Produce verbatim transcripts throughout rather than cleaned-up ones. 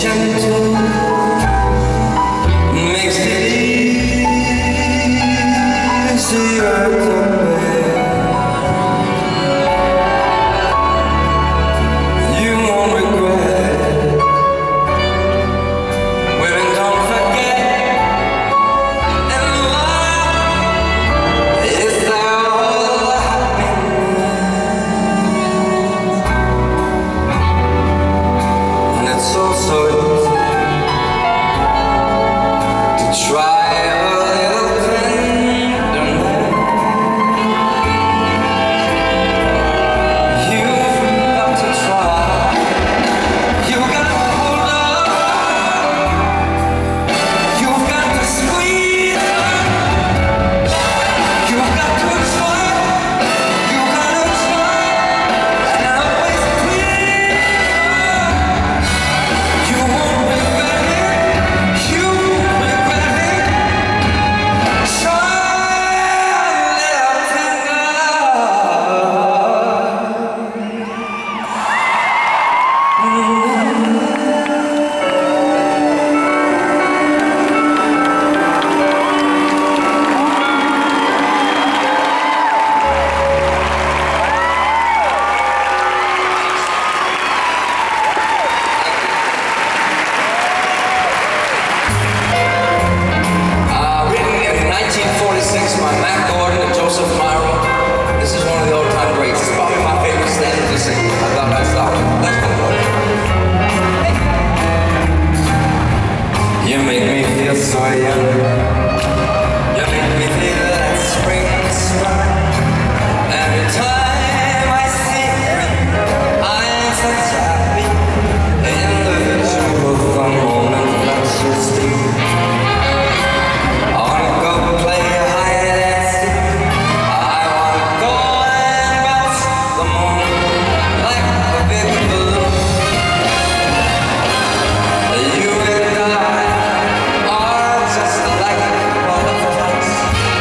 gentle, makes it easier to bear. You won't regret women don't forget, and love is all happiness, and it's also easy to try a little tenderness. You've got to try, you've got to hold up, you've got to squeeze up, you've got to try, you've got to try, and always please her. You won't regret it, you won't regret it. Try a little tender. Uh, written in nineteen forty-six by Matt Gordon and Joseph Myro. This is one of the old-time greats. It's probably my favorite standard to sing. I thought I'd stop it. Let's go, buddy. You make me feel so young. You make me feel that spring sun. Every time I see you, I'm such happy individual. The moment that you speak, I wanna go play hide and seek. I wanna go and bounce the moon like a big balloon. You and I are just like a couple of ducks,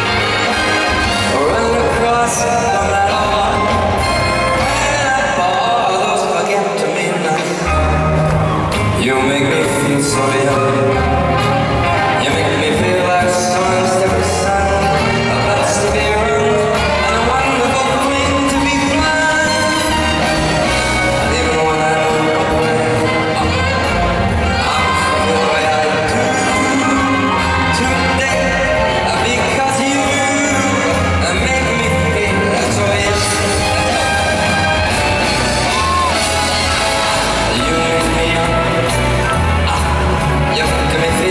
run across the meadow and all those forget-me-nots. You make me feel so young. You make me feel like songs every sun, a best to be around, and a wonderful thing to be blind. And even when I know the way, I'm the way I do today, because you make me feel so young. You make me young. You make me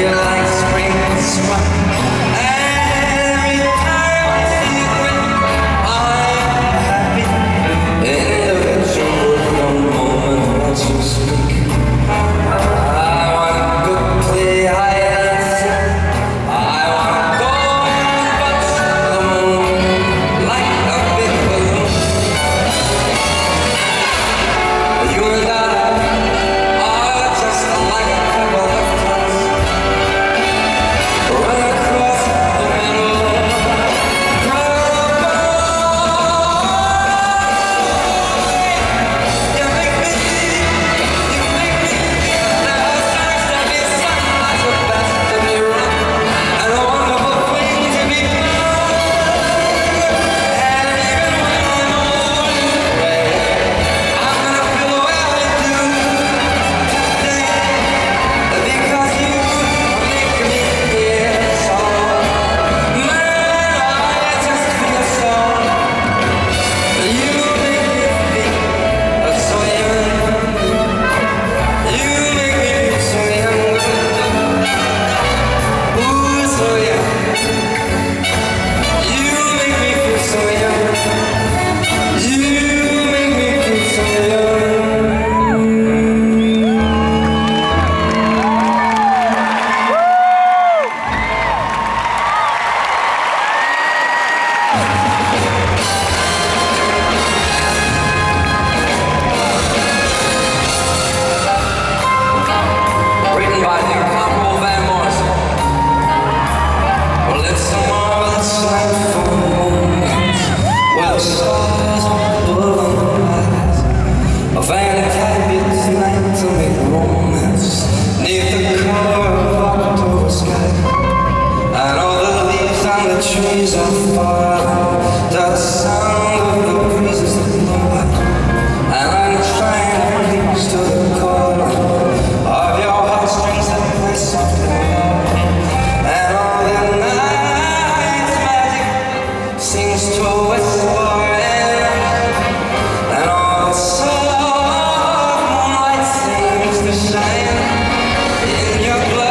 trees are falling to the sound of the breezes that blow, and I'm trying to reach to the calling of your heartstrings that play softly low, and all the night's magic seems to whisper in, and all the soft moonlight seems to shine in your blood.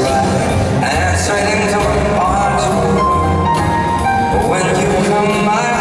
When you come my